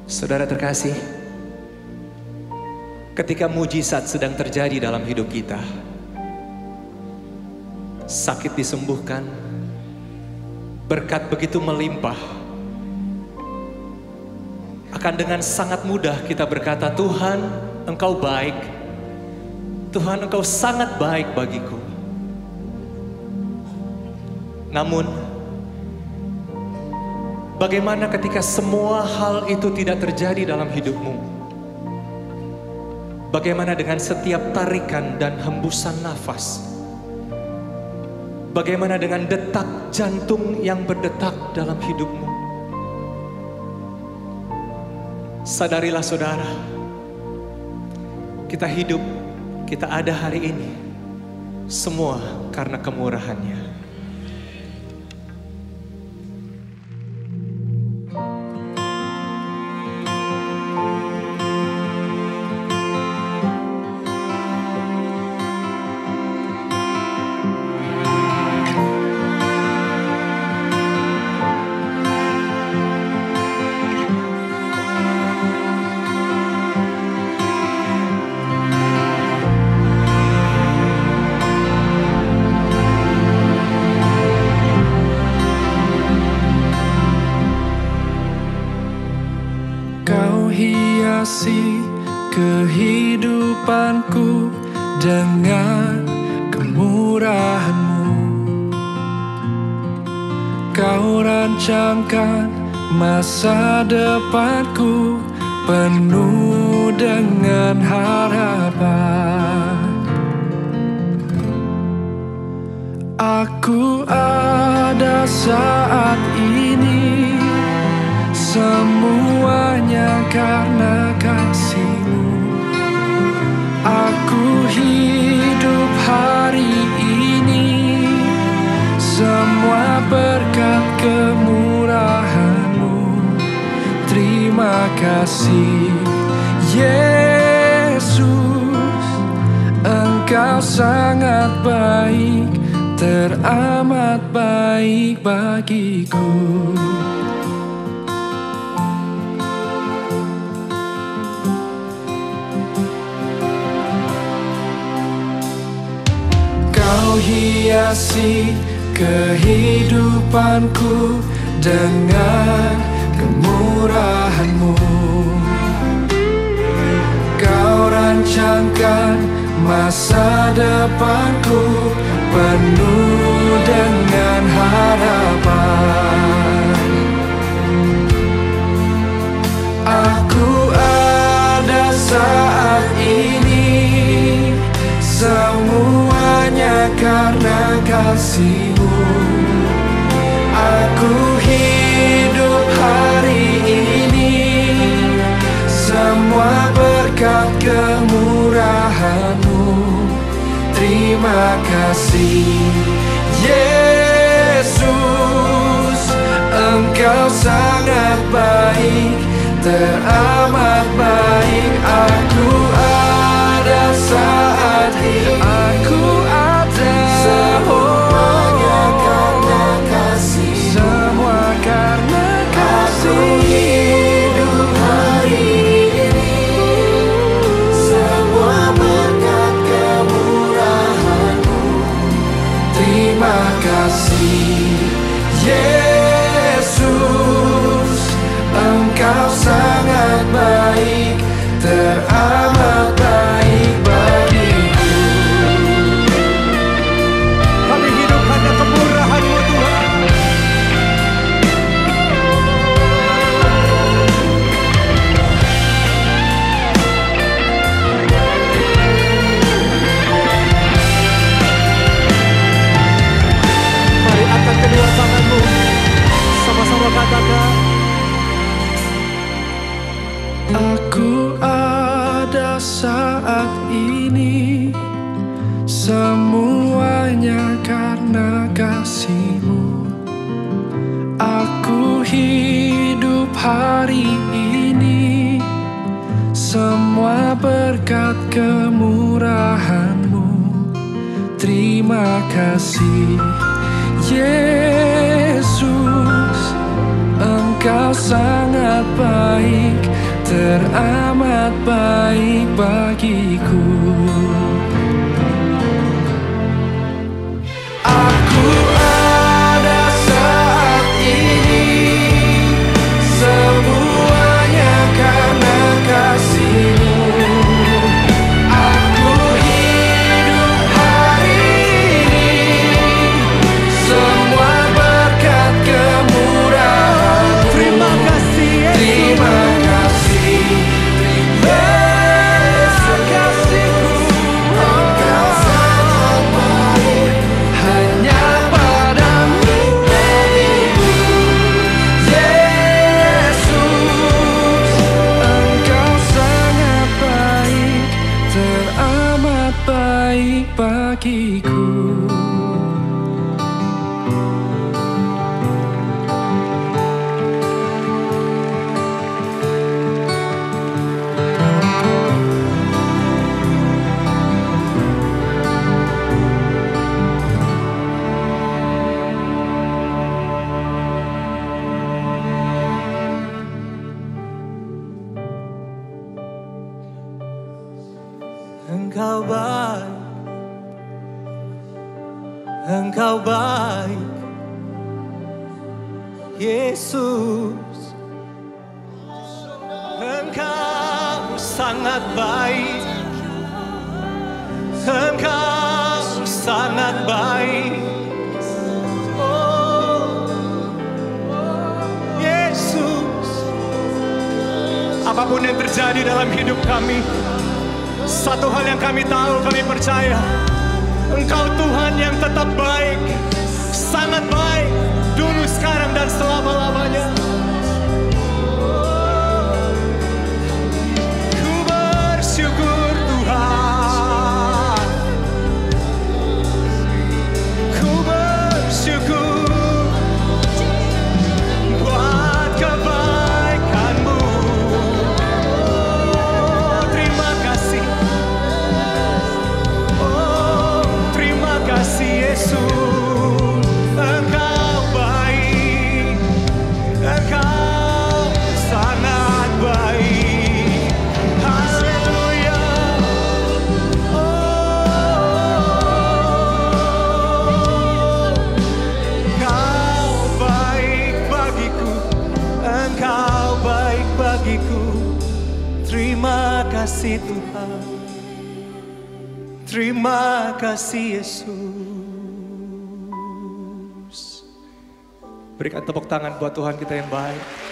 Saudara terkasih, ketika mujizat sedang terjadi dalam hidup kita, sakit disembuhkan, berkat begitu melimpah, akan dengan sangat mudah kita berkata, Tuhan, Engkau baik, Tuhan, Engkau sangat baik bagiku. Namun, bagaimana ketika semua hal itu tidak terjadi dalam hidupmu? Bagaimana dengan setiap tarikan dan hembusan nafas? Bagaimana dengan detak jantung yang berdetak dalam hidupmu? Sadarilah saudara, kita hidup, kita ada hari ini, semua karena kemurahan-Nya. Kau hiasi kehidupanku dengan kemurahan-Mu. Kau rancangkan masa depanku penuh dengan harapan. Aku ada saat ini, semuanya karena kasih-Mu. Aku hidup hari ini, semua berkat kemurahan-Mu. Terima kasih Yesus, Engkau sangat baik, teramat baik bagiku. Kau hiasi kehidupanku dengan kemurahan-Mu. Kau rancangkan masa depanku penuh dengan harapan. Aku ada saat ini, semuanya karena kasih-Mu. Aku hidup hari ini, semua berkat kemurahan-Mu. Terima kasih Yesus, Engkau sangat baik, teramat baik. Aku ada saat ini, aku ada, semuanya karena kasih, semua karena kasih. Aku hidup hari ini, semua berkat kemurahan-Mu. Terima kasih Yesus, Engkau sangat baik, teramat baik bagiku. Kami hidup hanya kemurahan-Mu, Tuhan. Mari angkat kedua tanganmu, sama-sama katakan, aku ada saat ini, semuanya karena kasih-Mu. Aku hidup hari ini, semua berkat kemurahan-Mu. Terima kasih Yesus, Engkau sangat baik, teramat baik bagiku. Aku ada saat ini, semuanya karena kasih-Mu. Aku hidup hari ini, semua berkat kemurahan-Mu. Terima kasih Yesus. Terima kasih, Yesus kasih-Ku. Engkau sangat baik, hanya padamu Yesus. Engkau sangat baik, teramat baik bagiku. Engkau baik, Engkau baik, Yesus. Engkau sangat baik, Engkau sangat baik, oh Yesus. Apapun yang terjadi dalam hidup kami, satu hal yang kami tahu, kami percaya, Engkau Tuhan yang tetap baik, sangat baik, dulu, sekarang, dan selama-lamanya. Ku bersyukur Tuhan, ku bersyukur buat kebaikan-Mu. Terima kasih, oh terima kasih Yesus. Engkau baik, Engkau sangat baik. Haleluya. Engkau baik bagiku, Engkau baik bagiku. Terima kasih Tuhan, terima kasih Yesus. Berikan tepuk tangan buat Tuhan kita yang baik.